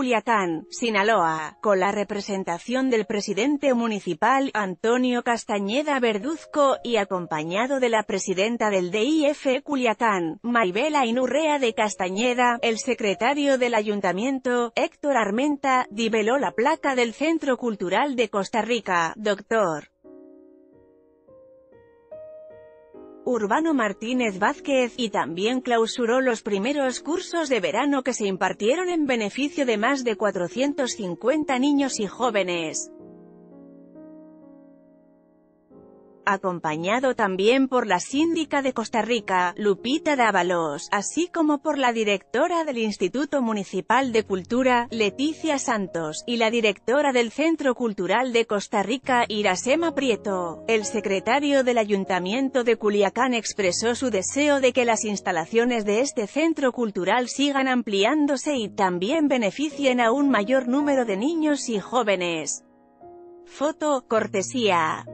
Culiacán, Sinaloa, con la representación del presidente municipal, Antonio Castañeda Verduzco, y acompañado de la presidenta del DIF Culiacán, Maybela Inurrea de Castañeda. El secretario del ayuntamiento, Héctor Armenta, develó la placa del Centro Cultural de Costa Rica, Dr. Urbano Martínez Vázquez, y también clausuró los primeros cursos de verano que se impartieron en beneficio de más de 450 niños y jóvenes. Acompañado también por la síndica de Costa Rica, Lupita Dávalos, así como por la directora del Instituto Municipal de Cultura, Leticia Santos, y la directora del Centro Cultural de Costa Rica, Iracema Prieto. El secretario del Ayuntamiento de Culiacán expresó su deseo de que las instalaciones de este centro cultural sigan ampliándose y también beneficien a un mayor número de niños y jóvenes. Foto, cortesía.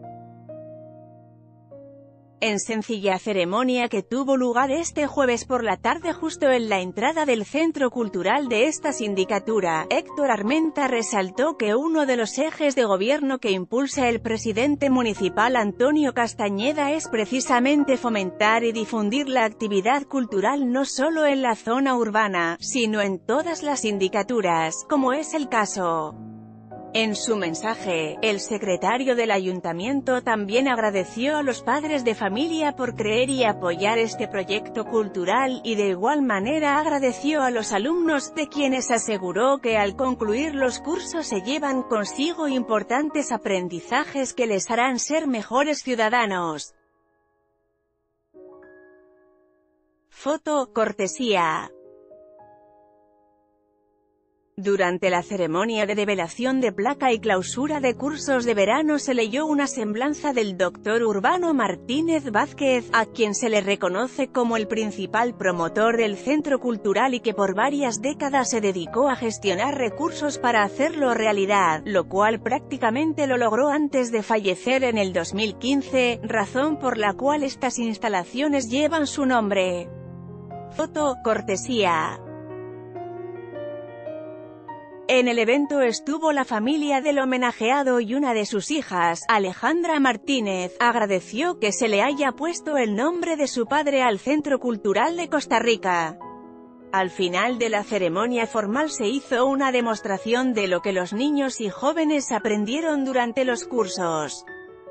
En sencilla ceremonia que tuvo lugar este jueves por la tarde justo en la entrada del centro cultural de esta sindicatura, Héctor Armenta resaltó que uno de los ejes de gobierno que impulsa el presidente municipal Antonio Castañeda es precisamente fomentar y difundir la actividad cultural no solo en la zona urbana, sino en todas las sindicaturas, como es el caso. En su mensaje, el secretario del ayuntamiento también agradeció a los padres de familia por creer y apoyar este proyecto cultural, y de igual manera agradeció a los alumnos, de quienes aseguró que al concluir los cursos se llevan consigo importantes aprendizajes que les harán ser mejores ciudadanos. Foto, cortesía. Durante la ceremonia de develación de placa y clausura de cursos de verano se leyó una semblanza del Dr. Urbano Martínez Vázquez, a quien se le reconoce como el principal promotor del centro cultural y que por varias décadas se dedicó a gestionar recursos para hacerlo realidad, lo cual prácticamente lo logró antes de fallecer en el 2015, razón por la cual estas instalaciones llevan su nombre. Foto, cortesía. En el evento estuvo la familia del homenajeado y una de sus hijas, Alejandra Martínez, agradeció que se le haya puesto el nombre de su padre al Centro Cultural de Costa Rica. Al final de la ceremonia formal se hizo una demostración de lo que los niños y jóvenes aprendieron durante los cursos.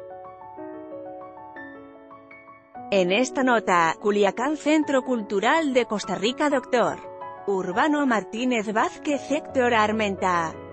En esta nota, Culiacán Centro Cultural de Costa Rica Dr. Urbano Martínez Vázquez Héctor Armenta.